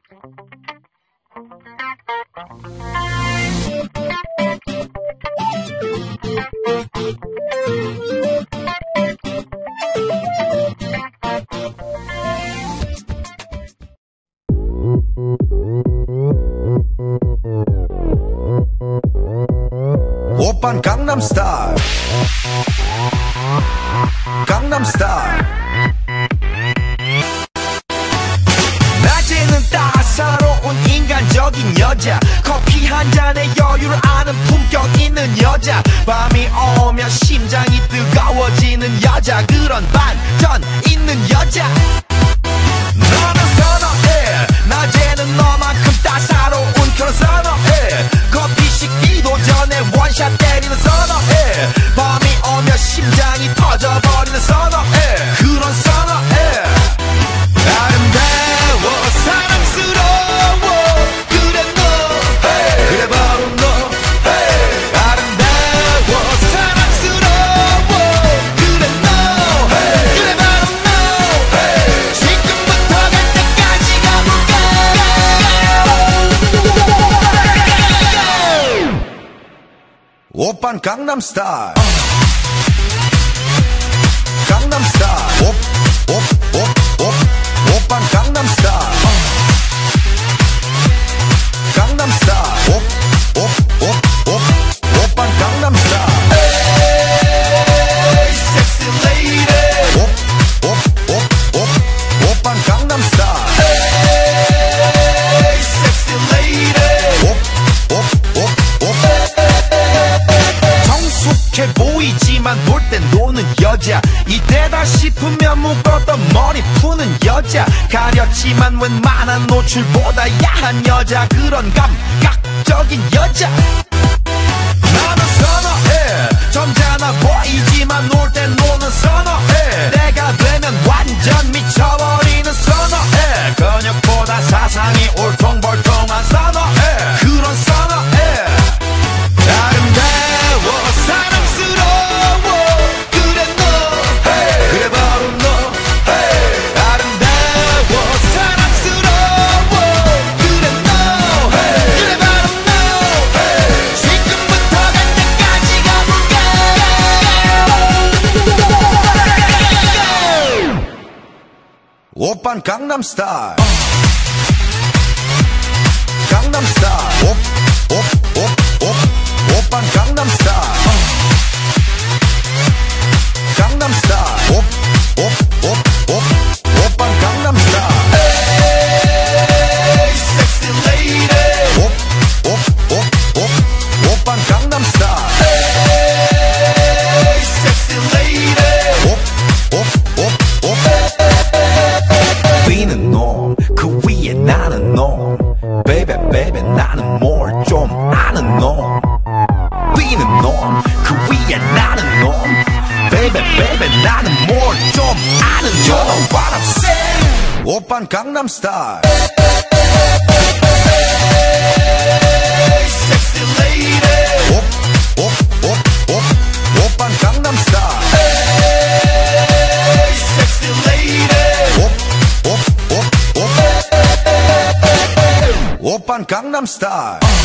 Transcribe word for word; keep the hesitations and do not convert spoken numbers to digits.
오빤 강남 스타일 강남 스타일 낮에는 따사로운 인간적인 여자 커피 한 잔에 여유를 아는 품격 있는 여자 밤이 오면 심장이 뜨거워지는 여자 그런 반전 있는 여자 너는 선호해 낮에는 너만큼 따사로운 그런 선호해 커피 식기도 전에 원샷 때리는 선호해 밤이 오면 심장이 터져버리는 선호해 그런 선호해 아름다워 사랑스러워 그래 너 hey. 그래 바로 너 hey. 아름다워 사랑스러워 그래 너 hey. 그래 바로 너 hey. 지금부터 갈 때까지 가볼까 오빤 강남 스타일 강남 스타일 옵옵옵옵 오빤 강남 스타일 강남 스타일 옵옵옵옵 오빤 강남 스타일 에이 섹시 레이디 옵옵옵옵 오빤 강남 스타일 에이 섹시 레이디 옵옵옵옵 성숙해 보이지만 놀 땐 노는 여자 이때다 싶으면 묶었던 머리 푸는 여자 가렸지만 웬만한 노출보다 야한 여자 그런 감각적인 여자 나는 선호해 점잖아 보이지만 놀 땐 노는 선호해 내가 되면 완전 미쳐버리는 선호해 근육보다 사상이 울퉁불퉁한 선호해 그런 선호해 아름다워 사랑스러워 그래 너 hey. 그래 바로 너 hey. 아름다워 사랑스러워 그래 너 hey. 그래 바로 너 hey. 지금부터 갈 때까지 가볼까 오빤 강남 스타일 강남 스타일 옵옵옵옵 오빤 강남 스타일 강남 스타일 옵옵옵옵 오빤 강남 스타일 에이 섹시 레이디 옵옵옵옵 오빤 강남 스타일 에이 섹시 레이디 옵옵옵옵 위는 놈 그 위에 나는 놈 베이베 베이베 나는 뭘 좀 아는 놈 위는 놈 그 위에 나는 놈 베이베 베이베 나는 뭘 좀 아는 놈 You know what I'm saying 오빤 강남 스타일 Hey sexy lady 옵옵옵옵 오빤 강남 스타일 Hey sexy lady 옵옵옵옵 오빤 강남 스타일